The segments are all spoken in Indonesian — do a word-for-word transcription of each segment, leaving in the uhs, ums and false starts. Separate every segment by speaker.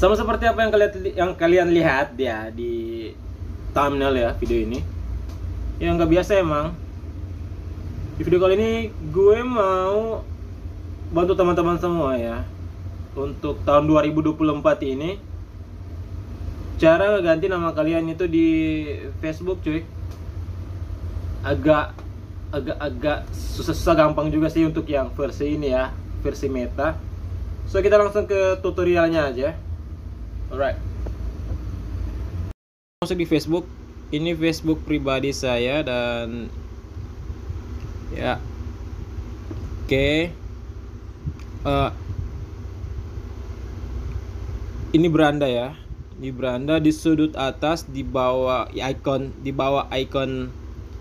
Speaker 1: Sama seperti apa yang kalian yang kalian lihat ya di thumbnail ya video ini. Yang nggak biasa emang. Di video kali ini gue mau bantu teman-teman semua ya untuk tahun dua ribu dua puluh empat ini. Cara ganti nama kalian itu di Facebook, cuy. Agak agak agak susah-susah gampang juga sih untuk yang versi ini ya, versi meta. So kita langsung ke tutorialnya aja. Alright. Masuk di Facebook. Ini Facebook pribadi saya dan ya. Oke. Okay. Uh, ini beranda ya. Di beranda di sudut atas di bawah icon di bawah icon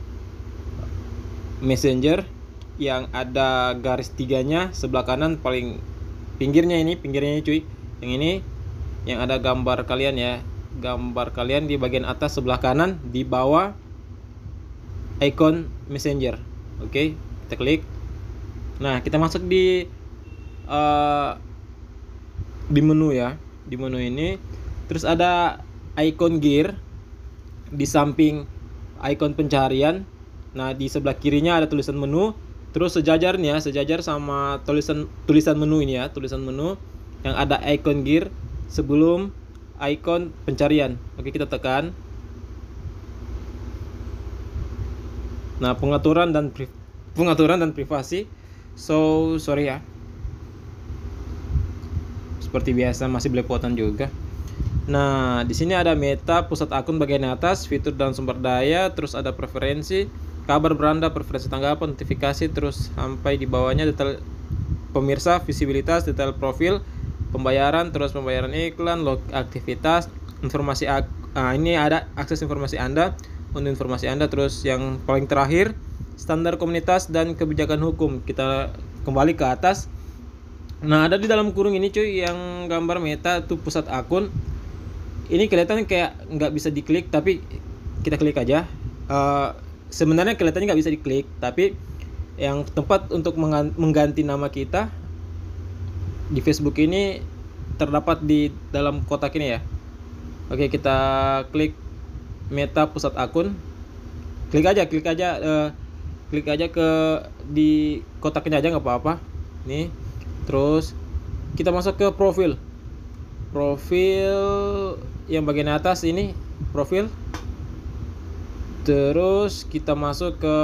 Speaker 1: Messenger yang ada garis tiganya sebelah kanan paling pinggirnya ini pinggirnya ini cuy. Yang ini yang ada gambar kalian ya. Gambar kalian di bagian atas sebelah kanan di bawah icon Messenger. Oke, okay, kita klik. Nah, kita masuk di uh, di menu ya. Di menu ini terus ada icon gear di samping icon pencarian. Nah, di sebelah kirinya ada tulisan menu. Terus sejajarnya, sejajar sama tulisan tulisan menu ini ya, tulisan menu yang ada icon gear sebelum icon pencarian. Oke, kita tekan. Nah, pengaturan dan pri pengaturan dan privasi. So, sorry ya. Seperti biasa masih belepotan juga. Nah, di sini ada meta, pusat akun bagian atas, fitur dan sumber daya, terus ada preferensi, kabar beranda, preferensi tanggapan, notifikasi, terus sampai di bawahnya detail pemirsa, visibilitas, detail profil, pembayaran, terus pembayaran iklan, log aktivitas, informasi ak nah, ini ada akses informasi Anda, untuk informasi Anda, terus yang paling terakhir standar komunitas dan kebijakan hukum. Kita kembali ke atas. Nah, ada di dalam kurung ini cuy yang gambar meta tuh pusat akun. Ini kelihatan kayak nggak bisa diklik, tapi kita klik aja. Uh, sebenarnya kelihatannya nggak bisa diklik, tapi yang tempat untuk mengganti nama kita di Facebook ini terdapat di dalam kotak ini ya. Oke, kita klik meta pusat akun. Klik aja, klik aja, uh, klik aja ke di kotaknya aja nggak apa-apa. Nih, terus kita masuk ke profil. Profil yang bagian atas ini profil. Terus kita masuk ke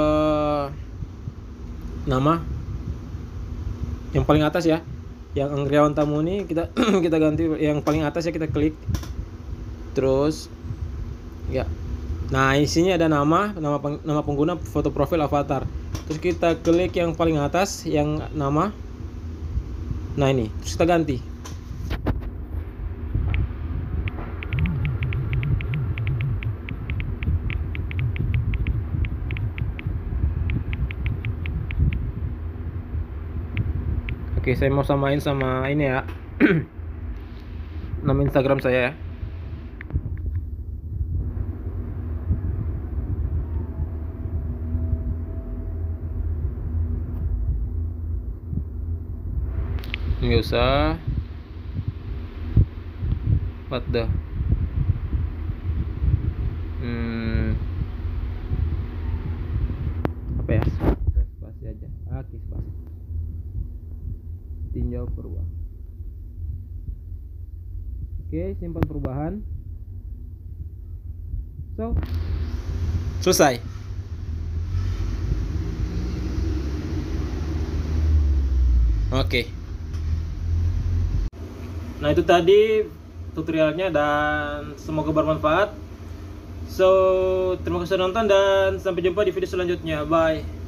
Speaker 1: nama yang paling atas ya. Yang Anggriawan Tamuni kita kita ganti yang paling atas ya, kita klik. Terus ya. Nah, di sini ada nama, nama nama pengguna, foto profil, avatar. Terus kita klik yang paling atas yang nama. Nah, ini terus kita ganti. Oke, saya mau samain sama ini ya. Nama Instagram saya ya. Nggak usah. What the? Hmm. Apa ya? Spasi aja. Oke, spasi. Tinjau perubahan. Oke, simpan perubahan. So, selesai. Oke. Nah, itu tadi tutorialnya dan semoga bermanfaat. So, terima kasih sudah nonton dan sampai jumpa di video selanjutnya. Bye.